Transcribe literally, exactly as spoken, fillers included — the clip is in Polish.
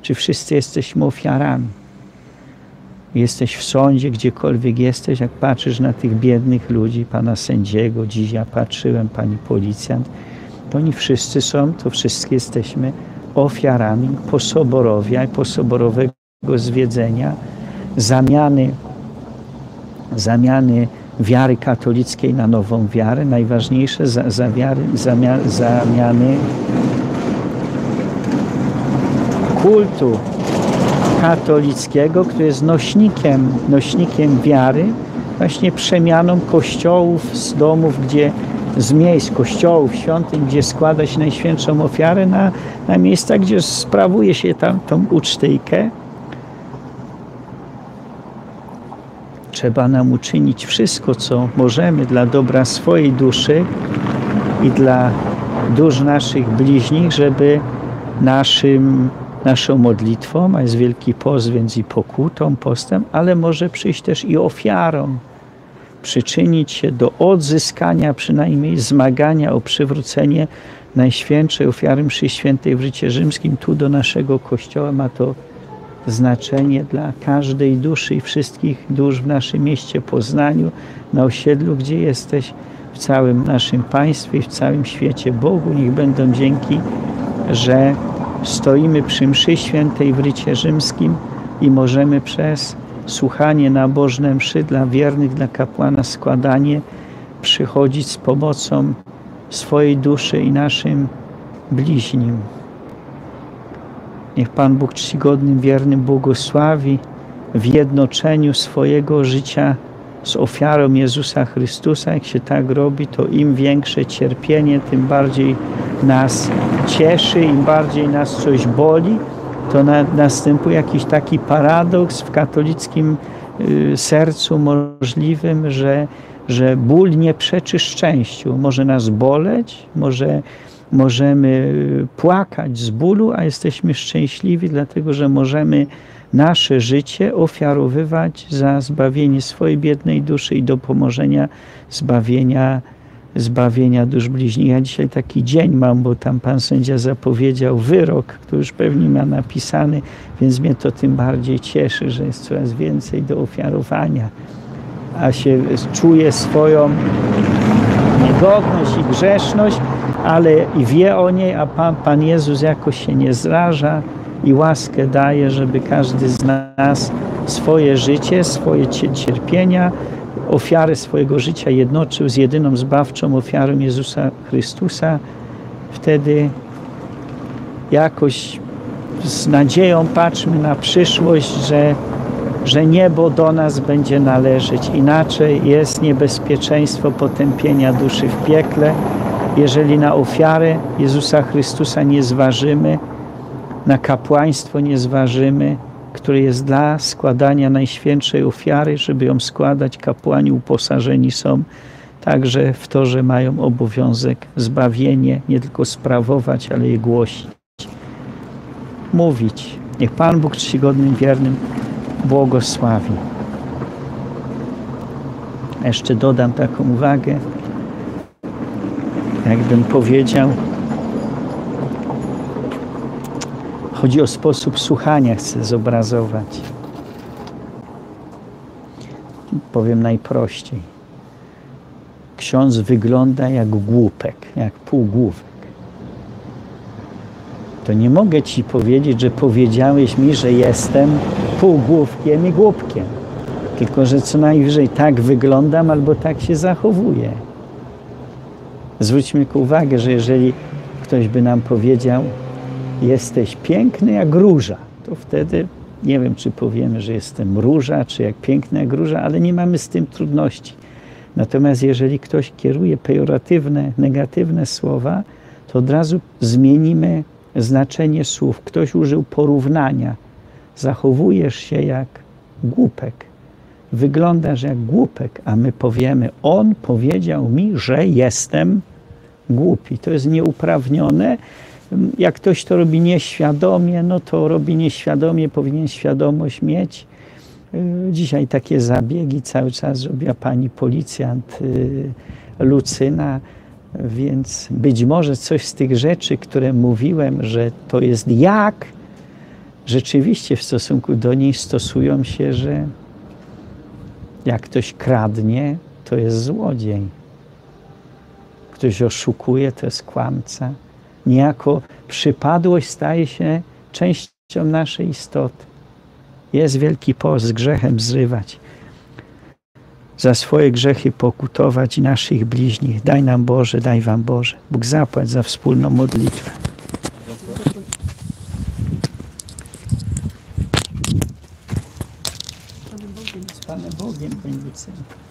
Czy wszyscy jesteśmy ofiarami? Jesteś w sądzie, gdziekolwiek jesteś, jak patrzysz na tych biednych ludzi, pana sędziego, dziś ja patrzyłem, pani policjant, to oni wszyscy są, to wszyscy jesteśmy ofiarami posoborowia i posoborowego zwiedzenia, zamiany, zamiany wiary katolickiej na nową wiarę, najważniejsze za, za wiary, zamia, zamiany kultu katolickiego, który jest nośnikiem, nośnikiem wiary, właśnie przemianą kościołów z domów, gdzie z miejsc, kościołów, świątyń, gdzie składa się najświętszą ofiarę, na, na miejsca, gdzie sprawuje się tam tą ucztyjkę. Trzeba nam uczynić wszystko, co możemy dla dobra swojej duszy i dla dusz naszych bliźnich, żeby naszym, naszą modlitwą, a jest Wielki Post, więc i pokutą, postem, ale może przyjść też i ofiarą, przyczynić się do odzyskania, przynajmniej zmagania o przywrócenie Najświętszej ofiary mszy świętej w rycie rzymskim. Tu do naszego Kościoła ma to znaczenie dla każdej duszy i wszystkich dusz w naszym mieście Poznaniu, na osiedlu, gdzie jesteś, w całym naszym państwie i w całym świecie. Bogu niech będą dzięki, że stoimy przy mszy świętej w rycie rzymskim i możemy przez słuchanie nabożne mszy dla wiernych, dla kapłana, składanie, przychodzić z pomocą swojej duszy i naszym bliźnim. Niech Pan Bóg czcigodnym, wiernym błogosławi w jednoczeniu swojego życia z ofiarą Jezusa Chrystusa. Jak się tak robi, to im większe cierpienie, tym bardziej nas cieszy, im bardziej nas coś boli. To na, następuje jakiś taki paradoks w katolickim y, sercu możliwym, że, że ból nie przeczy szczęściu. Może nas boleć, może możemy płakać z bólu, a jesteśmy szczęśliwi, dlatego że możemy nasze życie ofiarowywać za zbawienie swojej biednej duszy i do pomożenia zbawienia, zbawienia dusz bliźnich. Ja dzisiaj taki dzień mam, bo tam pan sędzia zapowiedział wyrok, który już pewnie ma napisany, więc mnie to tym bardziej cieszy, że jest coraz więcej do ofiarowania, a się czuję swoją niegodność i grzeszność, ale i wie o niej, a Pan, Pan Jezus jakoś się nie zraża i łaskę daje, żeby każdy z nas swoje życie, swoje cierpienia, ofiarę swojego życia jednoczył z jedyną zbawczą ofiarą Jezusa Chrystusa. Wtedy jakoś z nadzieją patrzmy na przyszłość, że, że niebo do nas będzie należeć. Inaczej jest niebezpieczeństwo potępienia duszy w piekle, jeżeli na ofiarę Jezusa Chrystusa nie zważymy, na kapłaństwo nie zważymy, które jest dla składania Najświętszej ofiary, żeby ją składać. Kapłani uposażeni są także w to, że mają obowiązek zbawienie nie tylko sprawować, ale je głosić, mówić. Niech Pan Bóg czcigodnym, wiernym błogosławi. Jeszcze dodam taką uwagę, jakbym powiedział, chodzi o sposób słuchania, chcę zobrazować. Powiem najprościej. Ksiądz wygląda jak głupek, jak półgłówek. To nie mogę ci powiedzieć, że powiedziałeś mi, że jestem półgłówkiem i głupkiem. Tylko że co najwyżej tak wyglądam albo tak się zachowuję. Zwróćmy tylko uwagę, że jeżeli ktoś by nam powiedział, jesteś piękny jak róża, to wtedy nie wiem, czy powiemy, że jestem róża, czy jak piękny jak róża, ale nie mamy z tym trudności. Natomiast jeżeli ktoś kieruje pejoratywne, negatywne słowa, to od razu zmienimy znaczenie słów. Ktoś użył porównania. Zachowujesz się jak głupek. Wyglądasz jak głupek, a my powiemy, on powiedział mi, że jestem głupi. To jest nieuprawnione. Jak ktoś to robi nieświadomie, no to robi nieświadomie, powinien świadomość mieć. Dzisiaj takie zabiegi cały czas robiła pani policjant Lucyna, więc być może coś z tych rzeczy, które mówiłem, że to jest jak, rzeczywiście w stosunku do niej stosują się, że jak ktoś kradnie, to jest złodziej. Ktoś oszukuje, to jest kłamca. Niejako przypadłość staje się częścią naszej istoty. Jest Wielki Post, z grzechem zrywać. Za swoje grzechy pokutować i naszych bliźnich. Daj nam Boże, daj wam Boże. Bóg zapłać za wspólną modlitwę. Z Panem Bogiem, Panie Lucy.